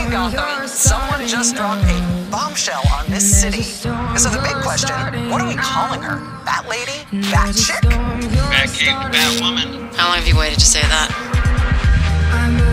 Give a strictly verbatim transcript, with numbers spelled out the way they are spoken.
Gotham, someone just dropped a bombshell on this city. So the big question, what are we calling her? Bat lady? Bat chick? Bat cave, bat woman. How long have you waited to say that?